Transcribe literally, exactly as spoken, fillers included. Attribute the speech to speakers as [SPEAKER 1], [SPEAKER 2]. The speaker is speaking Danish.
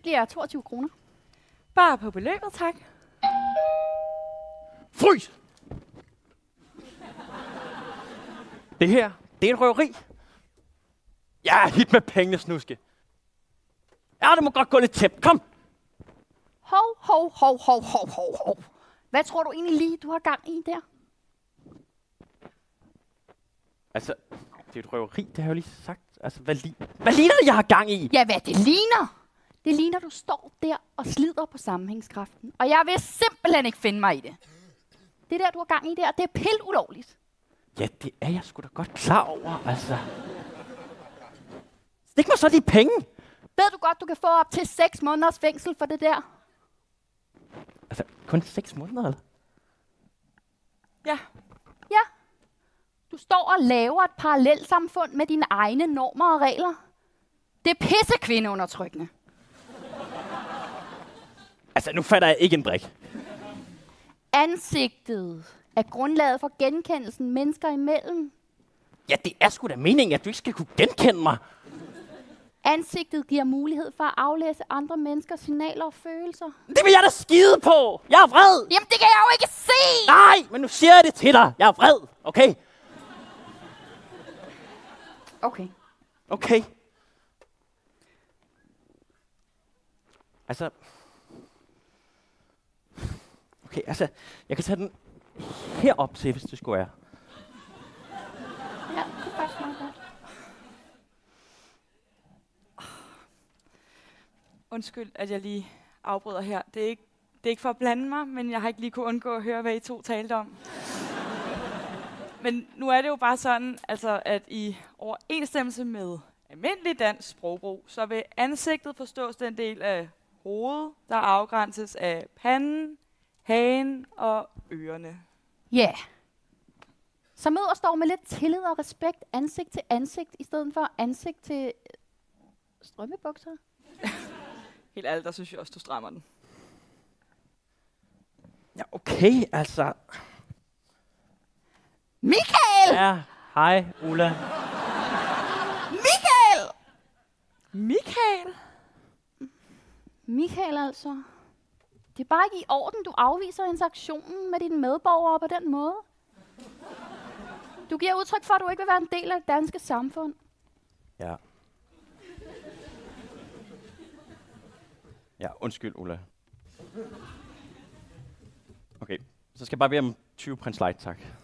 [SPEAKER 1] Det bliver toogtyve kroner.
[SPEAKER 2] Bare på beløbet, tak.
[SPEAKER 3] Frys! Det her, det er et røveri. Jeg er hit med pengene, snuske. Ja, det må godt gå lidt tæt. Kom!
[SPEAKER 1] Hov, hov, hov, hov, hov, hov, hov. Hvad tror du egentlig lige, du har gang i der?
[SPEAKER 3] Altså, det er et røveri, det har jeg jo lige sagt. Altså, hvad, li- hvad ligner det, jeg har gang i?
[SPEAKER 1] Ja, hvad det ligner? Det ligner, du står der og slider på sammenhængskraften. Og jeg vil simpelthen ikke finde mig i det. Det der, du har gang i der, det er pil ulovligt.
[SPEAKER 3] Ja, det er jeg sgu da godt klar over, altså. Stik mig så de penge.
[SPEAKER 1] Ved du godt, du kan få op til seks måneders fængsel for det der?
[SPEAKER 3] Altså, kun seks måneder, eller?
[SPEAKER 2] Ja.
[SPEAKER 1] Ja. Du står og laver et parallelsamfund med dine egne normer og regler. Det er pisse kvindeundertrykkende.
[SPEAKER 3] Altså, nu fatter jeg ikke en brik.
[SPEAKER 1] Ansigtet er grundlaget for genkendelsen mennesker imellem.
[SPEAKER 3] Ja, det er sgu da meningen, at du ikke skal kunne genkende mig.
[SPEAKER 1] Ansigtet giver mulighed for at aflæse andre menneskers signaler og følelser.
[SPEAKER 3] Det vil jeg da skide på. Jeg er vred.
[SPEAKER 1] Jamen, det kan jeg jo ikke se!
[SPEAKER 3] Nej, men nu siger jeg det til dig. Jeg er vred, okay?
[SPEAKER 1] Okay.
[SPEAKER 3] Okay. Altså... Okay, altså, jeg kan tage den herop til, hvis det skulle være.
[SPEAKER 1] Ja, det er faktisk meget godt.
[SPEAKER 2] Undskyld, at jeg lige afbryder her. Det er ikke, det er ikke for at blande mig, men jeg har ikke lige kunne undgå at høre, hvad I to talte om. Men nu er det jo bare sådan, altså, at i overensstemmelse med almindelig dansk sprogbrug, så vil ansigtet forstås den del af hovedet, der afgrænses af panden, hagen og ørerne.
[SPEAKER 1] Ja. Yeah. Så mød os dog med lidt tillid og respekt ansigt til ansigt, i stedet for ansigt til øh, strømmebukser.
[SPEAKER 2] Helt ærligt, der synes jeg også, du strammer den.
[SPEAKER 3] Ja, okay, altså...
[SPEAKER 1] Michael!
[SPEAKER 3] Ja, hej, Ulla.
[SPEAKER 1] Michael!
[SPEAKER 2] Michael?
[SPEAKER 1] Michael altså. Det er bare ikke i orden, du afviser interaktionen med dine medborgere på den måde. Du giver udtryk for, at du ikke vil være en del af det danske samfund.
[SPEAKER 3] Ja. Ja, undskyld, Ulla. Okay, så skal jeg bare bede om tyve prins light, tak.